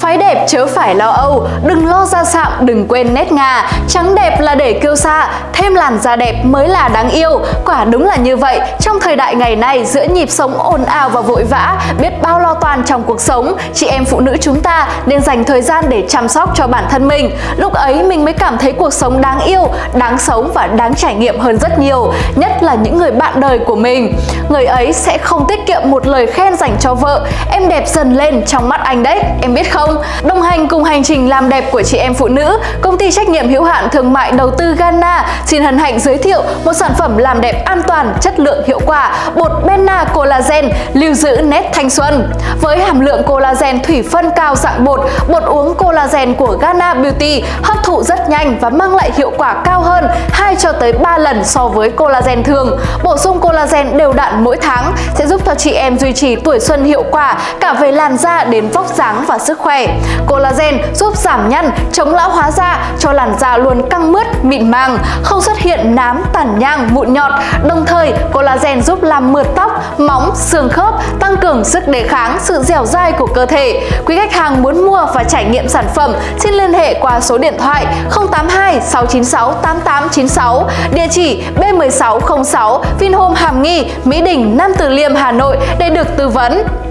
Phái đẹp chớ phải lo âu, đừng lo da sạm, đừng quên nét ngà. Trắng đẹp là để kiêu sa, thêm làn da đẹp mới là đáng yêu. Quả đúng là như vậy, trong thời đại ngày nay, giữa nhịp sống ồn ào và vội vã, biết bao lo toan trong cuộc sống, chị em phụ nữ chúng ta nên dành thời gian để chăm sóc cho bản thân mình. Lúc ấy mình mới cảm thấy cuộc sống đáng yêu, đáng sống và đáng trải nghiệm hơn rất nhiều, nhất là những người bạn đời của mình. Người ấy sẽ không tiết kiệm một lời khen dành cho vợ: em đẹp dần lên trong mắt anh đấy, em biết không? Đồng hành cùng hành trình làm đẹp của chị em phụ nữ, công ty trách nhiệm hữu hạn thương mại đầu tư Ganna xin hân hạnh giới thiệu một sản phẩm làm đẹp an toàn, chất lượng hiệu quả, bột Benna Collagen lưu giữ nét thanh xuân. Với hàm lượng collagen thủy phân cao dạng bột, bột uống collagen của Ganna Beauty hấp thụ rất nhanh và mang lại hiệu quả cao hơn 2 cho tới 3 lần so với collagen thường. Bổ sung collagen đều đặn mỗi tháng sẽ giúp cho chị em duy trì tuổi xuân hiệu quả cả về làn da đến vóc dáng và sức khỏe. Collagen giúp giảm nhăn, chống lão hóa da, cho làn da luôn căng mướt, mịn màng, không xuất hiện nám, tàn nhang, mụn nhọt. Đồng thời, collagen giúp làm mượt tóc, móng, xương khớp, tăng cường sức đề kháng, sự dẻo dai của cơ thể. Quý khách hàng muốn mua và trải nghiệm sản phẩm, xin liên hệ qua số điện thoại 082 696 8896, địa chỉ B1606, Vinhome Hàm Nghi, Mỹ Đình, Nam Từ Liêm, Hà Nội để được tư vấn.